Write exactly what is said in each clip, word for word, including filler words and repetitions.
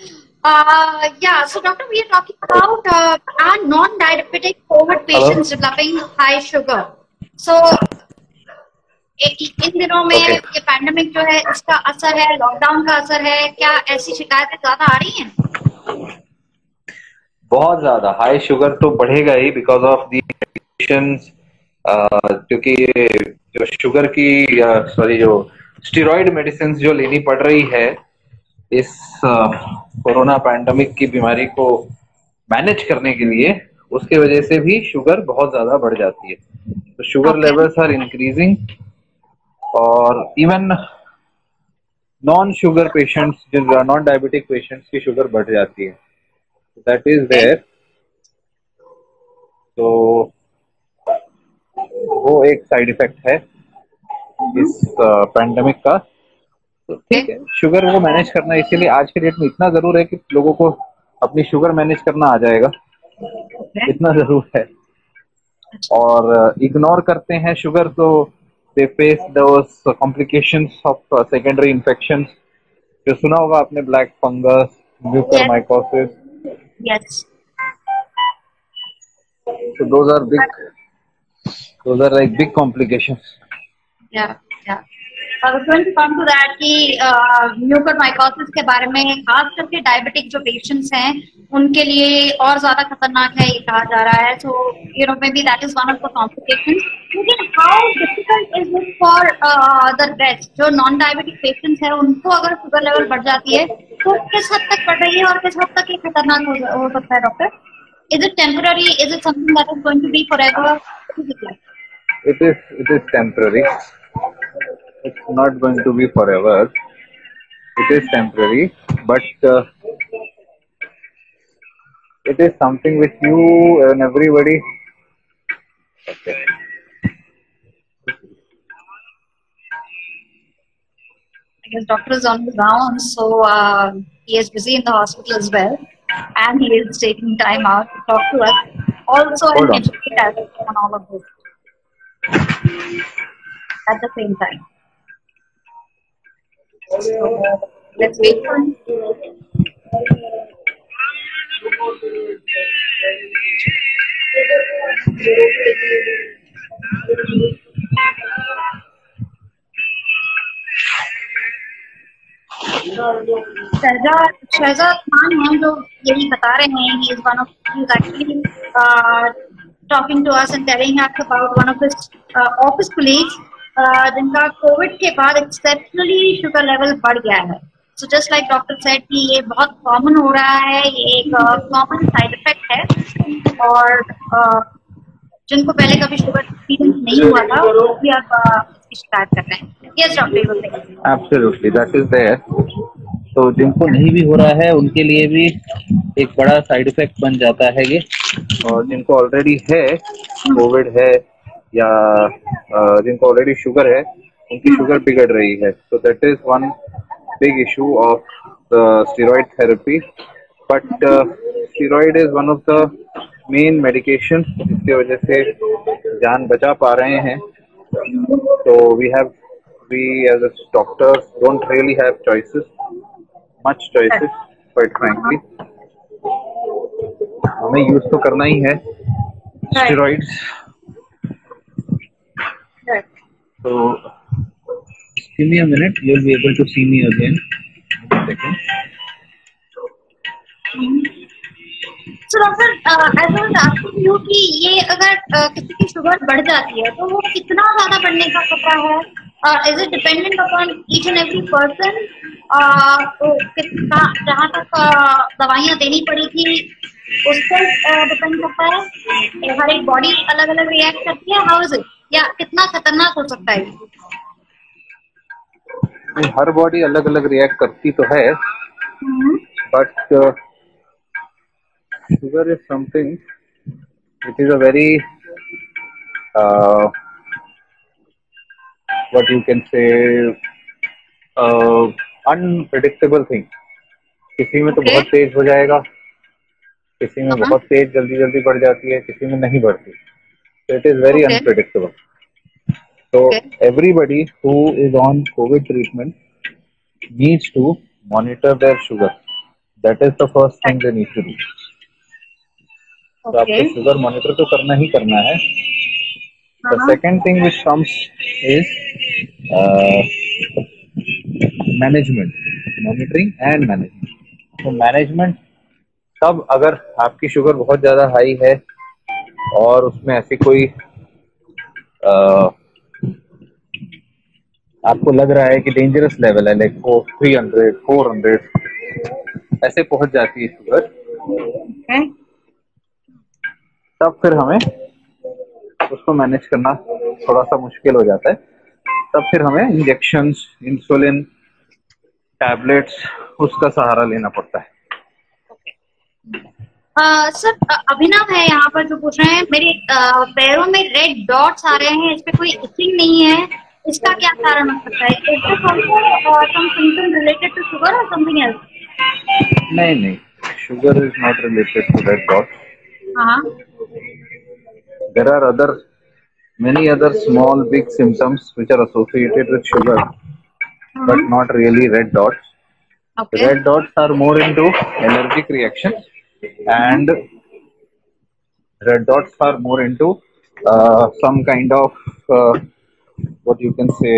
Uh, yeah, so doctor, we are talking about uh, are non-diabetic COVID hello. patients developing high sugar. So इ- इन दिनों में okay. ये pandemic जो है इसका असर है, लॉकडाउन का असर है, क्या ऐसी शिकायतें ज्यादा आ रही हैं? बहुत ज्यादा हाई शुगर तो बढ़ेगा ही बिकॉज ऑफ दी मेडिकेशंस, क्योंकि जो शुगर की सॉरी जो स्टेरॉइड मेडिसिन जो लेनी पड़ रही है इस कोरोना पैंडेमिक की बीमारी को मैनेज करने के लिए, उसके वजह से भी शुगर बहुत ज्यादा बढ़ जाती है। तो sugar okay, levels are increasing, और इवन नॉन शुगर पेशेंट्स, जो नॉन डायबिटिक पेशेंट्स की शुगर बढ़ जाती है। That is okay, there. तो वो एक साइड इफेक्ट है इस पैंडेमिक का। तो ओके, ठीक है, शुगर वो मैनेज करना, इसीलिए आज के डेट में इतना जरूर है कि लोगों को अपनी शुगर मैनेज करना आ जाएगा, ओके, इतना जरूर है। अच्छा, और इग्नोर करते हैं शुगर तो they face those complications of secondary infections, जो सुना होगा आपने, black fungus, yes, mucormycosis. Yes, So those are big, those are like big complications. या या I was going to come to that कि म्यूकरमाइकोसिस के बारे में, खास करके डायबिटिक जो पेशेंट्स हैं उनके लिए और ज्यादा खतरनाक है ये कहा जा रहा है। So you know maybe that is one of the complications. लेकिन how difficult is it for the rest, जो नॉन डायबिटिक पेशेंट्स हैं उनको अगर शुगर लेवल बढ़ जाती है तो किस हद तक बढ़ रही है और किस हद तक ये खतरनाक हो, हो सकता है doctor? Is it temporary? Is it something that is going to be forever? It is, it is temporary. It's not going to be forever. It is temporary, but uh, it is something which you and everybody. Okay. I guess doctor is on the rounds, so uh, he is busy in the hospital as well, and he is taking time out to talk to us, also and Hold on. educate us on all of this at the same time. So let's wait for him. Shahzad Shahzad Khan हैं जो यही बता रहे हैं। He is one of he is actually uh, talking to us and telling us about one of his uh, office colleagues uh, जिनका COVID के बाद exceptionally sugar level बढ़ गया है। So just like doctor said कि ये बहुत common हो रहा है, ये एक कॉमन साइड इफेक्ट है, और uh, जिनको पहले कभी शुगर एक्सपीरियंस नहीं हुआ था वो भी अब uh, इसकी शिकायत कर रहे हैं। Yes doctor, Absolutely, that is there. तो जिनको नहीं भी हो रहा है उनके लिए भी एक बड़ा साइड इफेक्ट बन जाता है ये, और जिनको ऑलरेडी है, कोविड है, या अ, जिनको ऑलरेडी शुगर है, उनकी शुगर बिगड़ रही है। तो that is one big issue of steroid therapy. But steroid is one of the main medication जिसकी वजह से जान बचा पा रहे हैं। तो we have we as a doctors don't really have choices, much choices, quite frankly. हमें यूज तो करना ही है steroids. So give me a minute, you'll be able to see me again. So doctor, ऐसा मैं आस्किंग यू कि ये अगर uh, किसी की शुगर बढ़ जाती है तो वो कितना ज्यादा बढ़ने का खतरा है? Is it dependent upon each and every person? तो कितना, जहाँ तक uh, दवाइयाँ देनी पड़ी थी उस पर डिपेंड करता है? हर एक बॉडी अलग अलग रिएक्ट करती है, हाउ इज इट, या कितना खतरनाक हो सकता है? हर बॉडी अलग अलग रिएक्ट करती तो है, but sugar is something which is a very uh, what you can say uh, unpredictable thing. किसी में तो Okay. बहुत तेज हो जाएगा, किसी में Uh-huh. बहुत तेज जल्दी जल्दी बढ़ जाती है, किसी में नहीं बढ़ती। So it is very Okay. unpredictable. So Okay. everybody who is on COVID treatment needs to monitor their sugar That is the first thing they need to do. तो Okay. आपको शुगर मॉनिटर तो करना ही करना है. The Uh-huh. second thing which comes is uh, management, monitoring and management. तो management तब अगर आपकी शुगर बहुत ज्यादा हाई है और उसमें ऐसी कोई uh, आपको लग रहा है कि डेंजरस लेवल है, लाइक वो थ्री हंड्रेड फोर हंड्रेड ऐसे पहुंच जाती है शुगर, Okay. तब फिर हमें उसको मैनेज करना थोड़ा सा मुश्किल हो जाता है. तब फिर हमें इंजेक्शंस, इंसुलिन, टैबलेट्स, उसका सहारा लेना पड़ता है. सर अभिनव है यहाँ पर जो पूछ रहे हैं, मेरे uh, पैरों में रेड डॉट्स आ रहे हैं, इस पे कोई इचिंग नहीं है, इसका क्या कारण हो सकता है? Is this also some symptom related to sugar और समथिंग एल्स? नहीं नहीं, sugar is not related to red dots. हाँ. There are other many other small big symptoms which are associated with sugar, but not really red dots. Okay. Red dots are more into allergic reactions, and red dots are more into uh, some kind of uh, what you can say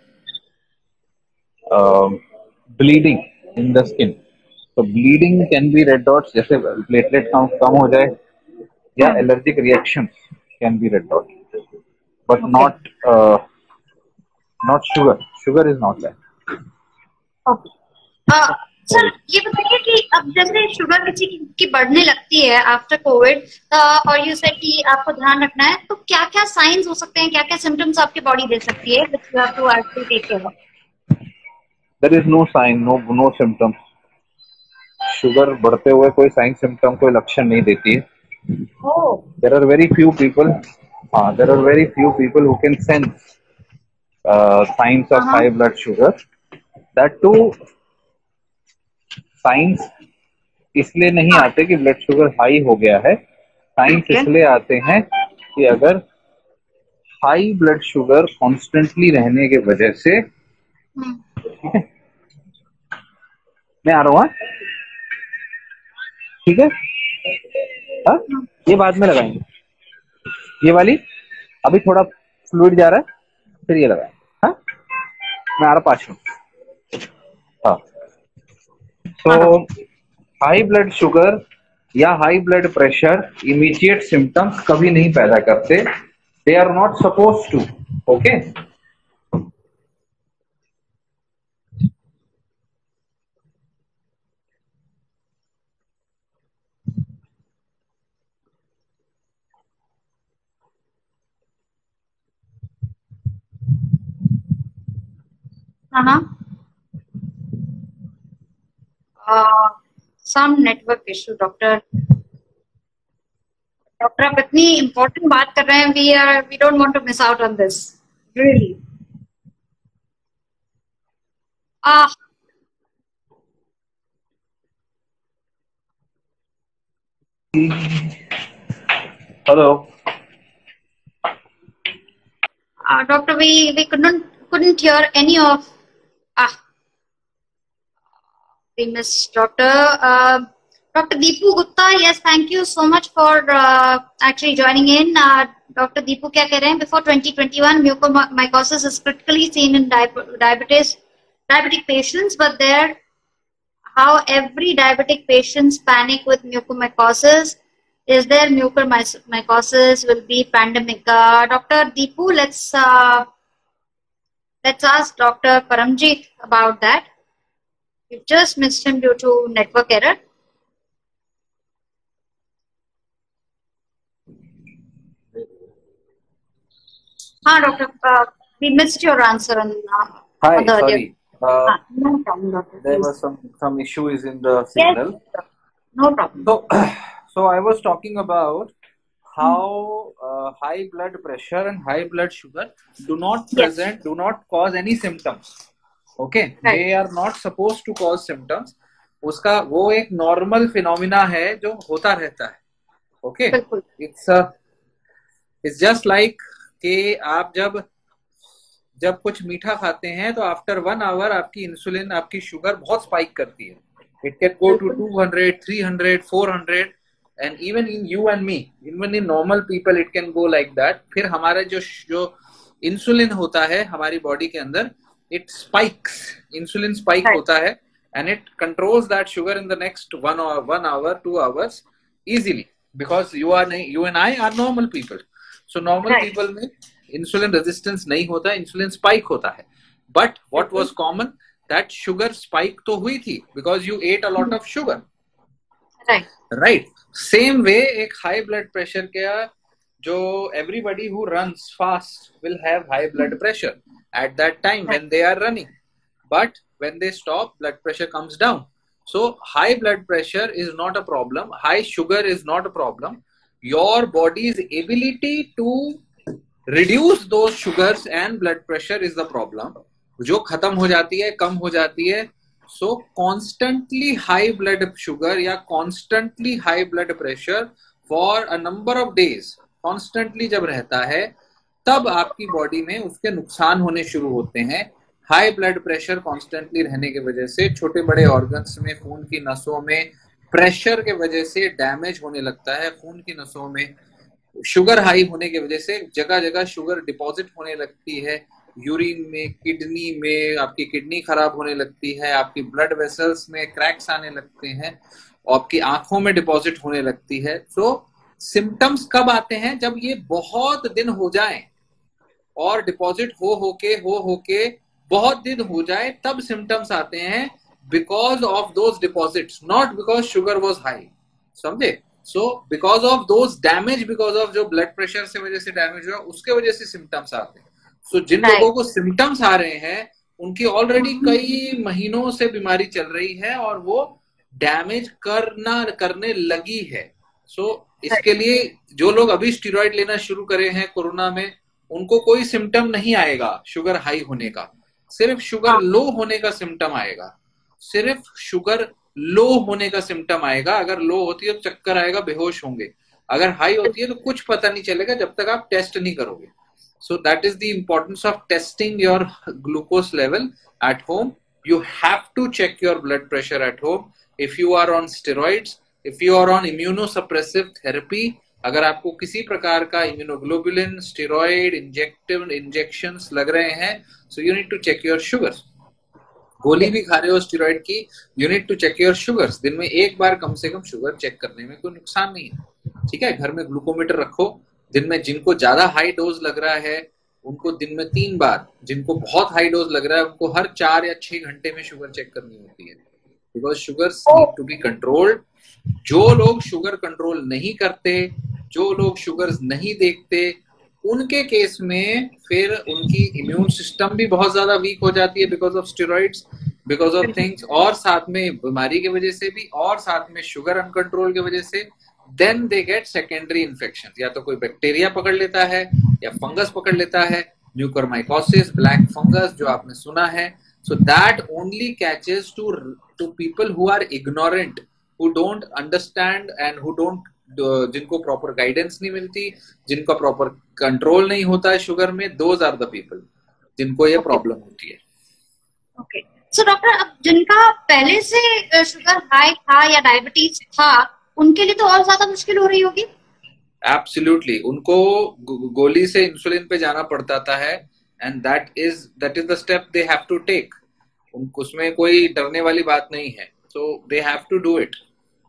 uh, bleeding in the skin. So bleeding can be red dots, जैसे platelet count कम हो जाए, या allergic reactions can be red dots, but Okay. not uh, not sugar. Sugar is not that. Okay. Uh, sir ये बताइए कि अब जैसे शुगर किसी की, की बढ़ने लगती है आफ्टर कोविड, और यू सेड कि आपको ध्यान रखना है, तो क्या क्या साइंस हो सकते हैं, क्या क्या सिम्टम्स आपकी बॉडी दे सकती है which you have to actually take care of? There is no sign, no no symptoms. Sugar बढ़ते हुए कोई साइन सिम्टम, कोई लक्षण नहीं देती है. Oh. There are very few people. हाँ, there are very few people who can sense uh, signs of Uh-huh. high blood sugar. That too, signs इसलिए नहीं आते कि ब्लड शुगर हाई हो गया है. Signs Okay. इसलिए आते हैं कि अगर हाई ब्लड शुगर कॉन्स्टेंटली रहने के वजह से, Hmm. ठीक है, मैं आ रहा हूँ, ठीक है, हाँ, ये बाद में लगाएंगे, ये वाली अभी थोड़ा फ्लूइड जा रहा है, फिर ये लगाएंगे. हाँ, मैं आ रहा पाँच मिनट. हाँ, तो हाई ब्लड शुगर या high blood pressure immediate symptoms कभी नहीं पैदा करते. They are not suppose to. Okay. Uh-huh. Uh, some network issue, doctor. Doctor आप इतनी इम्पोर्टेंट बात कर रहे हैं, we are we don't want to miss out on this really. Ah, hello. uh, doctor, we we couldn't couldn't hear any of. Ah, we missed Doctor. Uh, Doctor Deepu Gupta, yes, thank you so much for uh, actually joining in. Uh, Doctor Deepu क्या कह रहे हैं? Before twenty twenty-one, mucormycosis is critically seen in diabetes, diabetic patients, but there, how every diabetic patients panic with mucormycosis. Is there mucormycosis will be pandemic? Uh, Doctor Deepu, let's uh, let's ask Doctor Paramjit about that. We've just missed him due to network error. हाँ doctor, uh, we missed your answer on, uh, Hi, on the sorry. Uh, ah, no problem, doctor. there Please. was some some issues in the signal. Yes, no problem. So, so I was talking about how uh, high blood pressure and high blood sugar do not Yes. present, do not cause any symptoms. Okay, Right. they are not supposed to cause symptoms. उसका वो एक normal phenomena है जो होता रहता है. Okay, it's it's just like कि आप जब जब कुछ मीठा खाते हैं तो आफ्टर वन आवर आपकी इंसुलिन, आपकी शुगर बहुत स्पाइक करती है. It can go to two hundred, three hundred, four hundred, and even in you and me, even in normal people, it can go like that. फिर हमारा जो जो insulin होता है हमारी बॉडी के अंदर, it spikes, insulin spike right. होता है, and it controls that sugar in the next one or one hour, two hours easily, because you are you and I are normal people. So normal right. people में insulin resistance नहीं होता, insulin spike होता है. But what was common, that sugar spike तो हुई थी because you ate a lot of sugar. Right. Right. Same way एक high blood pressure का जो everybody who runs fast will have high blood pressure at that time when they are running. But when they stop, blood pressure comes down. So high blood pressure is not a problem. High sugar is not a problem. Your body's ability to reduce those sugars and blood pressure is the problem. जो खत्म हो जाती है, कम हो जाती है. So constantly high blood sugar या constantly high blood pressure for a number of days, constantly जब रहता है, तब आपकी बॉडी में उसके नुकसान होने शुरू होते हैं. हाई ब्लड प्रेशर कॉन्स्टेंटली रहने की वजह से छोटे बड़े ऑर्गन्स में, खून की नसों में प्रेशर के वजह से डैमेज होने लगता है. खून की नसों में शुगर हाई होने की वजह से जगह जगह शुगर डिपॉजिट होने लगती है. यूरिन में, किडनी में, आपकी किडनी खराब होने लगती है. आपकी ब्लड वेसल्स में क्रैक्स आने लगते हैं. आपकी आंखों में डिपॉजिट होने लगती है. सो सिम्टम्स कब आते हैं? जब ये बहुत दिन हो जाए और डिपॉजिट हो होके हो होके बहुत दिन हो जाए, तब सिम्टम्स आते हैं. Because of those deposits, not because sugar was high. समझे? So because of those damage, because of जो ब्लड प्रेशर से वजह से डैमेज हुआ, उसके वजह से सिम्टम्स आते हैं. सो so, जिन right. लोगों को सिम्टम्स आ रहे हैं, उनकी ऑलरेडी कई महीनों से बीमारी चल रही है और वो डैमेज करना करने लगी है. सो so, इसके लिए जो लोग अभी स्टेरॉइड लेना शुरू करे हैं कोरोना में, उनको कोई सिम्टम नहीं आएगा शुगर हाई होने का. सिर्फ शुगर लो होने का सिम्टम आएगा. सिर्फ शुगर लो होने का सिम्टम आएगा. अगर लो होती है तो चक्कर आएगा, बेहोश होंगे. अगर हाई होती है तो कुछ पता नहीं चलेगा जब तक आप टेस्ट नहीं करोगे. So that is the importance of testing your glucose level at home. You have to check your blood pressure at home. If you are on steroids, if you are on immunosuppressive therapy, अगर आपको किसी प्रकार का immunoglobulin, steroid, injective injections लग रहे हैं, so you need to check your sugars. गोली भी खा रहे हो स्टेरॉइड की, you need to check your sugars. दिन में एक बार कम से कम शुगर चेक करने में कोई नुकसान नहीं है. ठीक है? घर में ग्लूकोमीटर रखो. दिन में जिनको ज्यादा हाई डोज लग रहा है उनको दिन में तीन बार, जिनको बहुत हाई डोज लग रहा है उनको हर चार या छह घंटे में शुगर चेक करनी होती है. Because sugar need to be controlled. जो लोग शुगर कंट्रोल नहीं करते, जो लोग शुगर नहीं देखते, उनके केस में फिर उनकी इम्यून सिस्टम भी बहुत ज्यादा वीक हो जाती है because of steroids, because of things, और साथ में बीमारी की वजह से भी, और साथ में शुगर अनकंट्रोल की वजह से. Then they get secondary infections. या तो कोई बैक्टीरिया पकड़ लेता है या फंगस पकड़ लेता है, म्यूकोरमाइकोसिस, ब्लैक फंगस जो आपने सुना है. So that only catches to to people who are ignorant, who don't understand and who don't uh, जिनको प्रॉपर गाइडेंस नहीं मिलती, जिनका प्रॉपर कंट्रोल नहीं होता है शुगर में. Those are the people जिनको ये प्रॉब्लम okay. होती है. Okay okay. So डॉक्टर, अब जिनका पहले से शुगर हाई था या डायबिटीज था, उनके लिए तो और ज्यादा मुश्किल हो रही होगी. एब्सोल्युटली. उनको गोली से इंसुलिन पे जाना पड़ता था है, and that is that is the step they have to take. उनको उसमें कोई डरने वाली बात नहीं है. So they have to do it.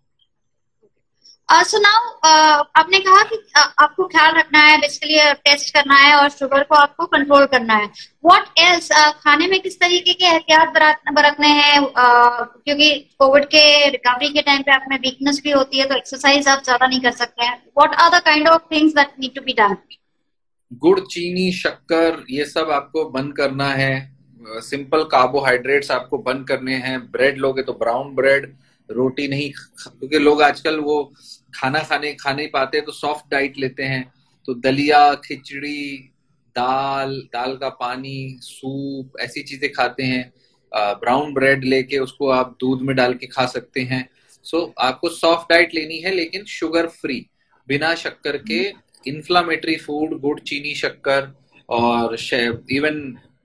So now आपने कहा कि uh, आपको ख्याल रखना है, बेसिकली टेस्ट करना है और शुगर को आपको कंट्रोल करना है. What else? खाने में किस तरीके के एहतियात बरतने हैं? uh, क्योंकि कोविड के रिकवरी के टाइम पे आप में वीकनेस भी होती है, तो एक्सरसाइज आप ज्यादा नहीं कर सकते हैं. What are the kind of things that need to be done? गुड़, चीनी, शक्कर, ये सब आपको बंद करना है. सिंपल uh, कार्बोहाइड्रेट्स आपको बंद करने हैं. ब्रेड लोगे तो ब्राउन ब्रेड, रोटी नहीं, क्योंकि लोग आजकल वो खाना खाने खा नहीं पाते तो सॉफ्ट डाइट लेते हैं. तो दलिया, खिचड़ी, दाल, दाल का पानी, सूप, ऐसी चीजें खाते हैं. ब्राउन ब्रेड लेके उसको आप दूध में डाल के खा सकते हैं. सो so, आपको सॉफ्ट डाइट लेनी है, लेकिन शुगर फ्री, बिना शक्कर के. इन्फ्लामेटरी फूड, गुड़, चीनी, शक्कर और इवन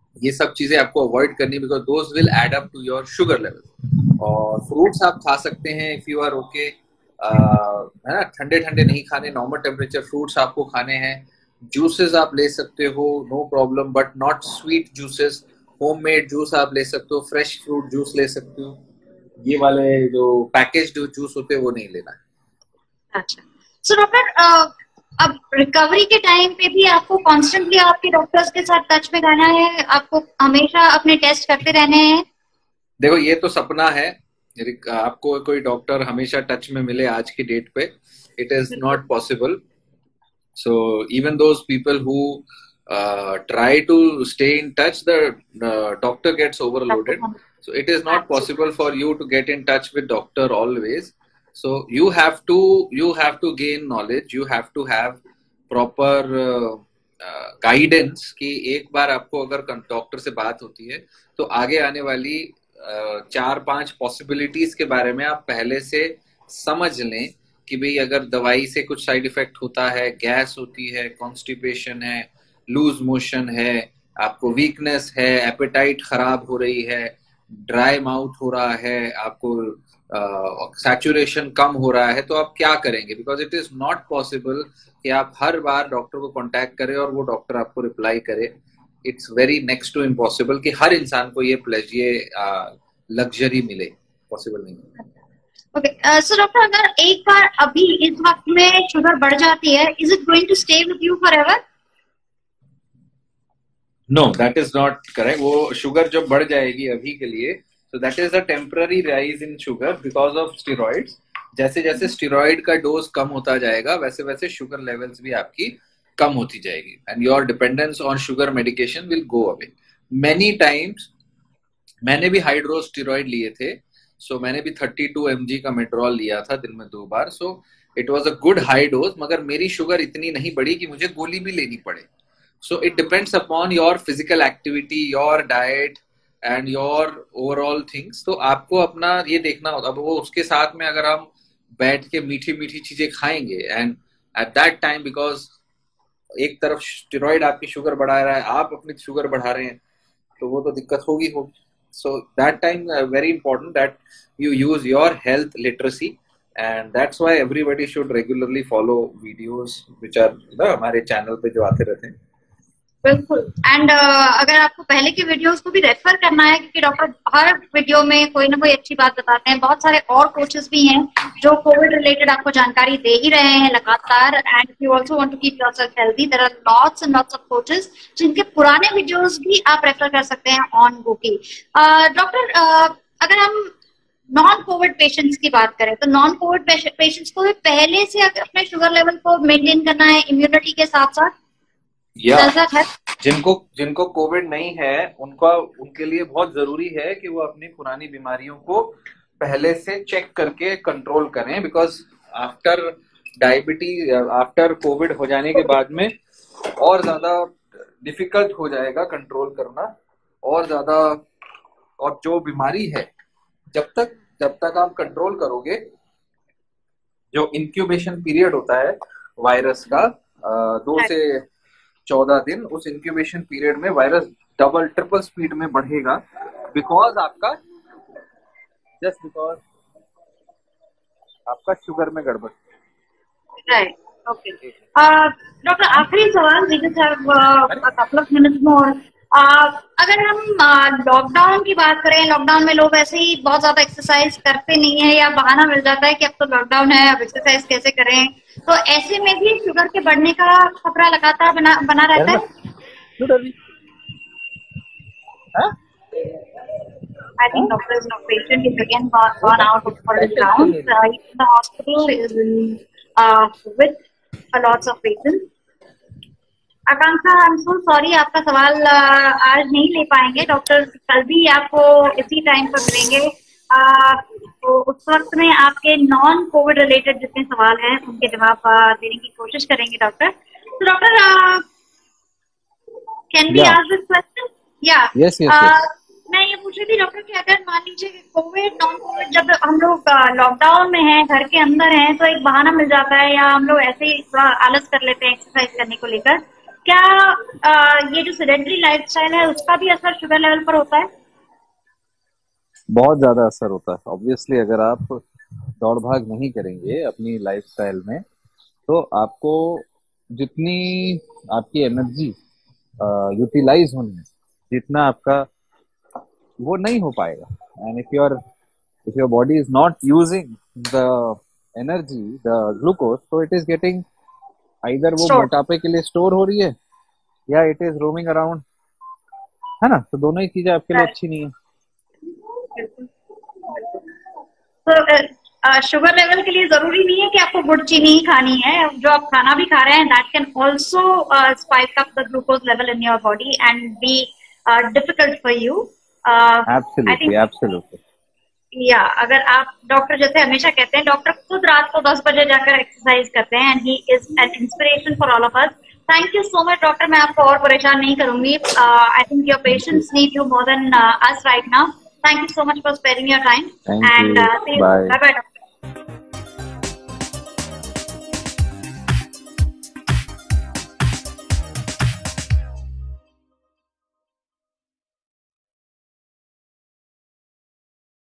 है। ये सब चीजें आपको अवॉइड करनी, because those will add up to your sugar level. और फ्रूट्स आप खा सकते हैं इफ यू आर ओके, है ना, ठंडे ठंडे नहीं खाने, नॉर्मल टेम्परेचर फ्रूट्स आपको खाने हैं। जूसेस आप ले सकते हो, no problem, but not sweet juices. Homemade juice आप ले सकते हो, फ्रेश फ्रूट जूस ले सकते हो। ये वाले जो पैकेज जूस होते हैं वो नहीं लेना है। अच्छा, सो डॉक्टर अब रिकवरी के टाइम पे भी आपको कॉन्स्टेंटली आपके डॉक्टर्स के साथ टच में रहना है, आपको हमेशा अपने टेस्ट करते रहने हैं? देखो ये तो सपना है, आपको कोई डॉक्टर हमेशा टच में मिले आज की डेट पे, it is not possible. So even those people who try to stay in touch, the doctor gets overloaded, so it is not possible for you to get in touch with doctor always. So you have to you have to gain knowledge, you have to have proper uh, uh, guidance कि एक बार आपको अगर doctor से बात होती है तो आगे आने वाली uh, चार पांच पॉसिबिलिटीज के बारे में आप पहले से समझ लें कि भाई अगर दवाई से कुछ साइड इफेक्ट होता है, गैस होती है, कॉन्स्टिपेशन है, लूज मोशन है, आपको वीकनेस है, एपेटाइट खराब हो रही है, ड्राई माउथ हो रहा है, आपको सैचुरेशन uh, कम हो रहा है, तो आप क्या करेंगे? Because it is not possible कि आप हर बार डॉक्टर को कांटेक्ट करें और वो डॉक्टर आपको रिप्लाई करे। It's very next to impossible कि हर इंसान को ये प्लेज ये लग्जरी मिले, पॉसिबल नहीं है। ओके सो डॉक्टर, अगर एक बार अभी इस वक्त में शुगर बढ़ जाती है, is it going to stay with you forever? No, that is not correct. वो शुगर जब बढ़ जाएगी अभी के लिए, so that is a temporary rise in sugar because of steroids. जैसे जैसे स्टेरॉइड का डोज कम होता जाएगा वैसे वैसे शुगर लेवल्स भी आपकी कम होती जाएगी, and your dependence on sugar medication will go away. Many times मैंने भी हाइड्रो स्टेरॉइड लिए थे, सो so मैंने भी थर्टी टू एम जी का मेट्रोल लिया था दिन में दो बार, so it was a good high dose, मगर मेरी शुगर इतनी नहीं बढ़ी कि मुझे गोली भी लेनी पड़े। So it depends upon your physical activity, your diet and your overall things. तो आपको अपना ये देखना होगा। अब वो उसके साथ में अगर हम बैठ के मीठी मीठी चीजें खाएंगे and at that time, because एक तरफ स्टेरॉइड आपकी शुगर बढ़ा रहा है, आप अपनी शुगर बढ़ा रहे हैं, तो वो तो दिक्कत होगी होगी। So that time very important that you use your health literacy, and that's why everybody should regularly follow videos which are हमारे चैनल पे जो आते रहते हैं। बिल्कुल, एंड uh, अगर आपको पहले की वीडियोस को भी रेफर करना है, क्योंकि डॉक्टर हर वीडियो में कोई ना कोई अच्छी बात बताते हैं। बहुत सारे और कोचेस भी हैं जो कोविड रिलेटेड आपको जानकारी दे ही रहे हैं लगातार, and you also want to keep yourself healthy, there are lots and lots of coaches जिनके पुराने वीडियोस भी आप रेफर कर सकते हैं ऑन बुकी। डॉक्टर, अगर हम नॉन कोविड पेशेंट्स की बात करें तो नॉन कोविड पेशेंट्स को भी पहले से अपने शुगर लेवल को मेंटेन करना है इम्यूनिटी के साथ साथ? या जिनको जिनको कोविड नहीं है उनका उनके लिए बहुत जरूरी है कि वो अपनी पुरानी बीमारियों को पहले से चेक करके कंट्रोल करें, because after diabetes after covid हो जाने के बाद में और ज्यादा डिफिकल्ट हो जाएगा कंट्रोल करना, और ज्यादा। और जो बीमारी है जब तक जब तक आप कंट्रोल करोगे, जो इंक्यूबेशन पीरियड होता है वायरस का दो से चौदह दिन, उस इंक्यूबेशन पीरियड में वायरस डबल ट्रिपल स्पीड में बढ़ेगा, बिकॉज आपका जस्ट बिकॉज आपका शुगर में गड़बड़। राइट, ओके डॉक्टर, आखिरी सवाल, we just have a couple of minutes more. अगर हम लॉकडाउन uh, की बात करें, लॉकडाउन में लोग ऐसे ही बहुत ज्यादा एक्सरसाइज करते नहीं है या बहाना मिल जाता है कि अब तो लॉकडाउन है, अब एक्सरसाइज कैसे करें, तो ऐसे में भी शुगर के बढ़ने का खतरा लगातार बना बना रहता है? I think doctor is not patient. He again gone, gone out for his rounds. Uh, he's in the hospital, is in, uh, with a lots of patients. Akanksha, I am so sorry, आपका सवाल uh, आज नहीं ले पाएंगे। Doctor कल भी आपको इसी टाइम पर मिलेंगे, uh, तो उस वक्त में आपके नॉन कोविड रिलेटेड जितने सवाल हैं उनके जवाब uh, देने की कोशिश करेंगे डॉक्टर। तो doctor, can be ask this question? या यस यस, मैं ये पूछ रही थी डॉक्टर कि अगर मान लीजिए कोविड नॉन कोविड जब हम लोग लॉकडाउन में हैं, घर के अंदर हैं, तो एक बहाना मिल जाता है या हम लोग ऐसे ही थोड़ा आलस कर लेते हैं एक्सरसाइज करने को लेकर, क्या uh, ये जो सेडेंटरी लाइफस्टाइल है उसका भी असर शुगर लेवल पर होता है? बहुत ज्यादा असर होता है ऑब्वियसली। अगर आप दौड़ भाग नहीं करेंगे अपनी लाइफस्टाइल में तो आपको जितनी आपकी एनर्जी यूटिलाइज होनी है, जितना आपका वो नहीं हो पाएगा। And if your if your body is not using the energy, the glucose, तो इट इज गेटिंग आइदर वो Sure. मोटापे के लिए स्टोर हो रही है या इट इज रोमिंग अराउंड, है ना। तो दोनों ही चीजें आपके लिए अच्छी नहीं है। तो शुगर लेवल के लिए जरूरी नहीं है कि आपको गुड़ चीनी ही खानी है। जो आप खाना भी खा रहे हैं that can also spike up the glucose level in your body and be difficult for you. Absolutely absolutely या अगर आप डॉक्टर जैसे हमेशा कहते हैं, डॉक्टर खुद रात को दस बजे जाकर एक्सरसाइज करते हैं and he is an inspiration for all of us. Thank you so much doctor, मैं आपको और परेशान नहीं करूंगी। I think your patients need you more than us right now. Thank you so much for sparing your time. Thank and you. Uh, see you. Bye. Bye bye.